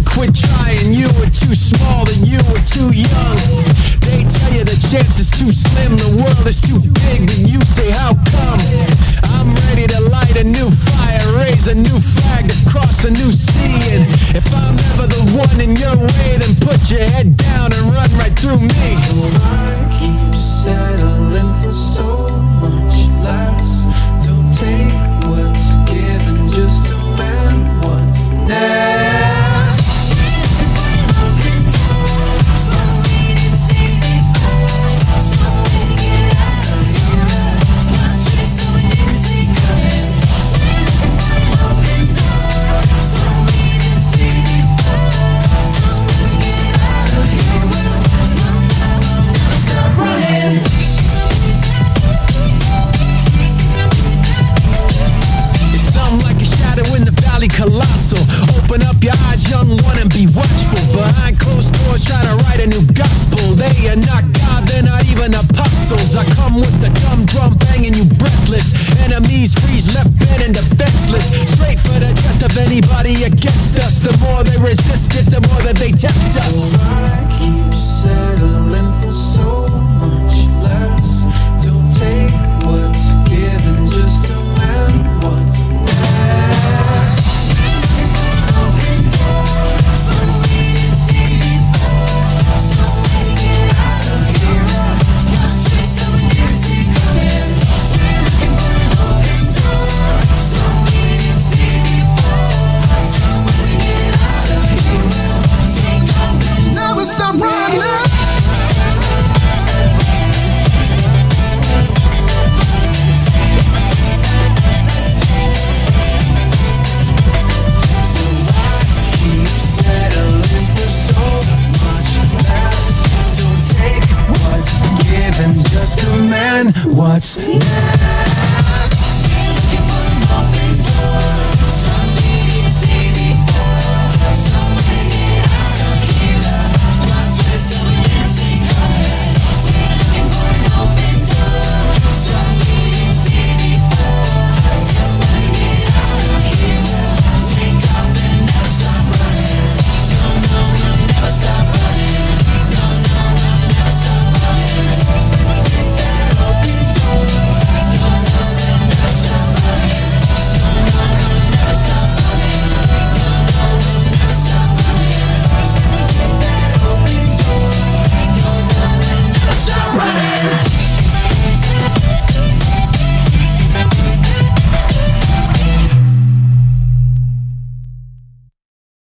quit trying. You were too small and you were too young. They tell you the chance is too slim, the world is too big, but you say how come? I'm ready to light a new fire, raise a new flag, to cross a new sea. And if I'm ever the one in your way, then put your head down and run right through me. I keep settling for so much less. Don't take what's given, just demand what's next. Colossal. Open up your eyes, young one, and be watchful. Behind closed doors, trying to write a new gospel. They are not God, they're not even apostles. I come with the dumb drum banging you breathless. Enemies freeze, left bent and defenseless. Straight for the chest of anybody against us. The more they resist it, the more that they tempt us. I keep settling for so much less. Don't take what's given, just demand what's next. What's next?